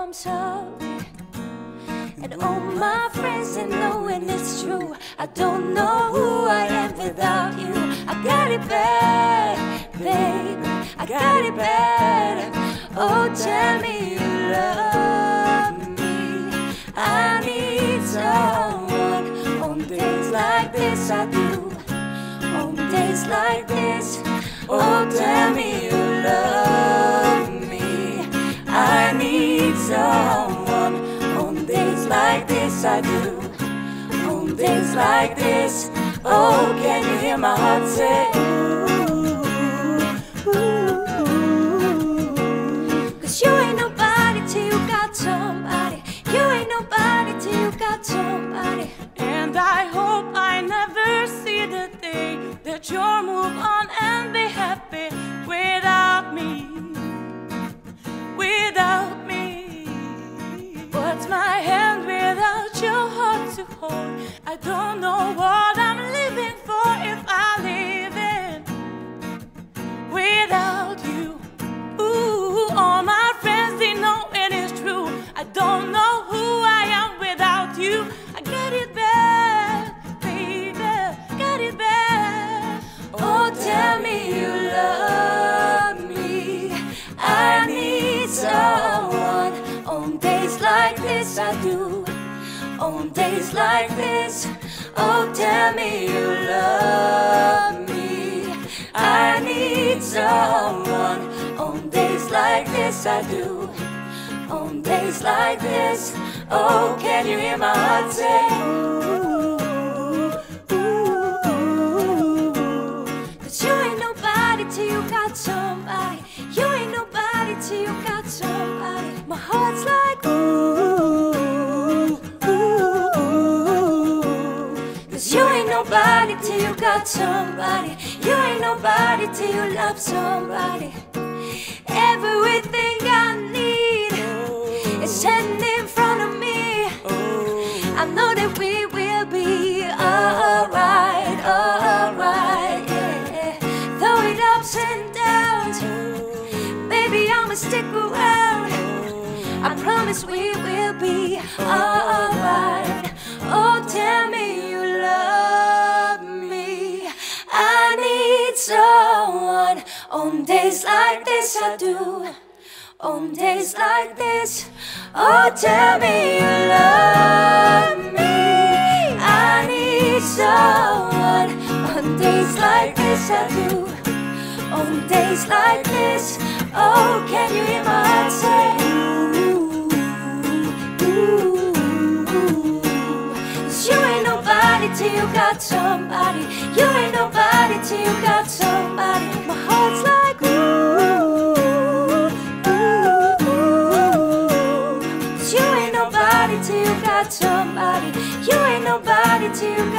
I'm sorry. And all my friends, they know and it's true, I don't know who I am without you. I got it bad, baby, I got it bad. Oh, tell me you love me. I need someone. On days like this I do. On days like this, oh, tell me you love me. I need someone. On days like this I do. On days like this, oh, can you hear my heart say ooh, ooh. 'Cause you ain't nobody till you got somebody. You ain't nobody till you got somebody. And I hope I never see the day that you'll move on and be happy without me. Without me. What's my hand without your heart to hold? I don't know what I'm living for if I live in without you. Ooh, all my friends, they know it is true. I don't know who I am without you. I get it bad, baby, get it bad. Oh, tell me you love me. I need someone. On days like this I do. On days like this, oh, tell me you love me. I need someone. On days like this I do. On days like this, oh, can you hear my heart say ooh, ooh, ooh. 'Cause you ain't nobody till you got somebody. You ain't nobody till you got somebody. My heart's like ooh, ooh, ooh. 'Cause you ain't nobody till you got somebody. You ain't nobody till you love somebody. Everything I need is sitting in front of me. I know that we will be alright, alright, yeah. Though it ups and downs, baby, I'ma stick around. I promise we will be alright. Oh, tell me you love me. I need someone. On days like this I do. On days like this, oh, tell me you love me. I need someone. On days like this I do. On days like this, oh, can you hear my heart say ooh, ooh, ooh. 'Cause you ain't nobody till you got somebody. You ain't nobody till you got somebody. My heart's like ooh, ooh, ooh. 'Cause you ain't nobody till you got somebody. You ain't nobody till you